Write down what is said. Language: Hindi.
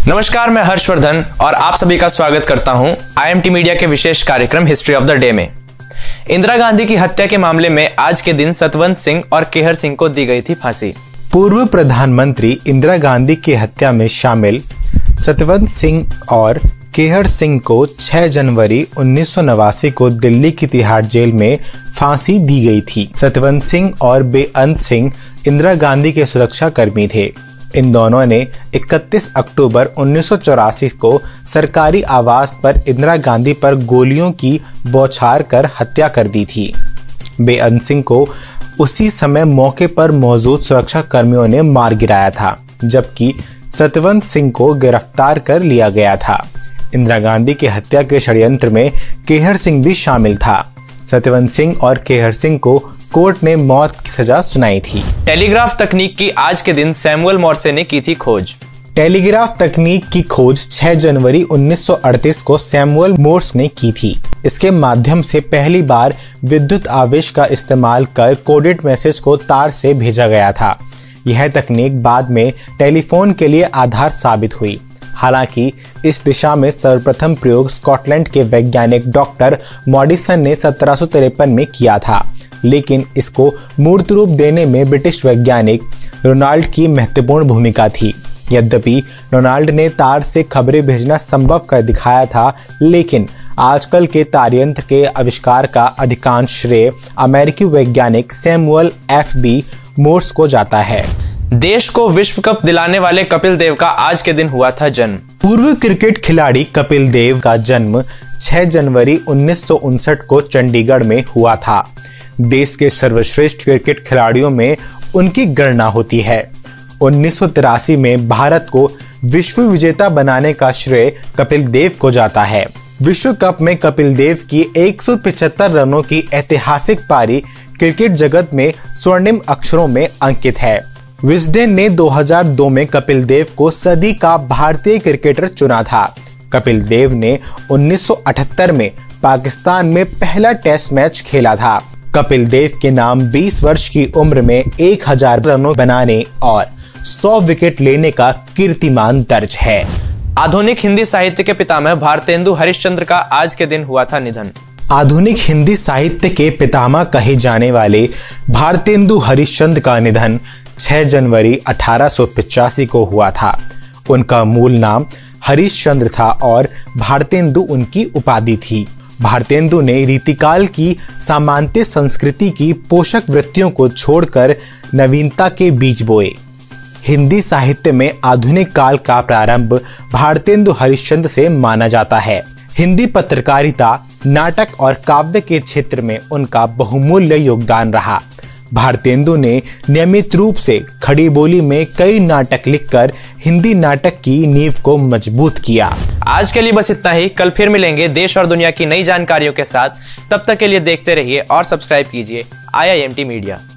नमस्कार, मैं हर्षवर्धन और आप सभी का स्वागत करता हूं IMT मीडिया के विशेष कार्यक्रम हिस्ट्री ऑफ द डे में। इंदिरा गांधी की हत्या के मामले में आज के दिन सतवंत सिंह और केहर सिंह को दी गई थी फांसी। पूर्व प्रधानमंत्री इंदिरा गांधी की हत्या में शामिल सतवंत सिंह और केहर सिंह को 6 जनवरी 1989 को दिल्ली की तिहाड़ जेल में फांसी दी गई थी। सतवंत सिंह और बेअंत सिंह इंदिरा गांधी के सुरक्षा कर्मी थे। इन दोनों ने 31 अक्टूबर 1984 को सरकारी आवास पर इंदिरा गांधी पर गोलियों की बौछार कर हत्या कर दी थी। बेअंत सिंह को उसी समय मौके पर मौजूद सुरक्षा कर्मियों ने मार गिराया था, जबकि सतवंत सिंह को गिरफ्तार कर लिया गया था। इंदिरा गांधी की हत्या के षड्यंत्र में केहर सिंह भी शामिल था। सतवंत सिंह और केहर सिंह को कोर्ट ने मौत की सजा सुनाई थी। टेलीग्राफ तकनीक की आज के दिन सैमुअल मॉर्से ने की थी खोज। टेलीग्राफ तकनीक की खोज 6 जनवरी 1938 को सैमुअल मोर्स ने की थी। इसके माध्यम से पहली बार विद्युत आवेश का इस्तेमाल कर कोडेड मैसेज को तार से भेजा गया था। यह तकनीक बाद में टेलीफोन के लिए आधार साबित हुई। हालांकि इस दिशा में सर्वप्रथम प्रयोग स्कॉटलैंड के वैज्ञानिक डॉक्टर मॉडिसन ने 1753 में किया था, लेकिन इसको मूर्त रूप देने में ब्रिटिश वैज्ञानिक रोनाल्ड की महत्वपूर्ण भूमिका थी। यद्यपि रोनाल्ड ने तार से खबरें भेजना संभव कर दिखाया था, लेकिन आजकल के तारयंत्र के आविष्कार का अधिकांश श्रेय अमेरिकी वैज्ञानिक सैमुअल FB मोर्स को जाता है। देश को विश्व कप दिलाने वाले कपिल देव का आज के दिन हुआ था जन्म। पूर्व क्रिकेट खिलाड़ी कपिल देव का जन्म 6 जनवरी 1959 को चंडीगढ़ में हुआ था। देश के सर्वश्रेष्ठ क्रिकेट खिलाड़ियों में उनकी गणना होती है। 1983 में भारत को विश्व विजेता बनाने का श्रेय कपिल देव को जाता है। विश्व कप में कपिल देव की 175 रनों की ऐतिहासिक पारी क्रिकेट जगत में स्वर्णिम अक्षरों में अंकित है। विजडेन ने 2002 में कपिल देव को सदी का भारतीय क्रिकेटर चुना था। कपिल देव ने 1978 में पाकिस्तान में पहला टेस्ट मैच खेला था। कपिल देव के नाम 20 वर्ष की उम्र में 1000 रनों बनाने और 100 विकेट लेने का कीर्तिमान दर्ज है। आधुनिक हिंदी साहित्य के पितामह भारतेंदु हरिश्चंद्र का आज के दिन हुआ था निधन। आधुनिक हिंदी साहित्य के पितामह कहे जाने वाले भारतेंदु हरिश्चंद्र का निधन 6 जनवरी 1885 को हुआ था। उनका मूल नाम हरिश्चंद्र था और भारतेंदु उनकी उपाधि थी। भारतेंदु ने रीतिकाल की सामान्य संस्कृति की पोषक वृत्तियों को छोड़कर नवीनता के बीज बोए। हिंदी साहित्य में आधुनिक काल का प्रारंभ भारतेंदु हरिश्चंद्र से माना जाता है। हिंदी पत्रकारिता, नाटक और काव्य के क्षेत्र में उनका बहुमूल्य योगदान रहा। भारतेंदु ने नियमित रूप से खड़ी बोली में कई नाटक लिखकर हिंदी नाटक की नींव को मजबूत किया। आज के लिए बस इतना ही। कल फिर मिलेंगे देश और दुनिया की नई जानकारियों के साथ। तब तक के लिए देखते रहिए और सब्सक्राइब कीजिए IIMT मीडिया।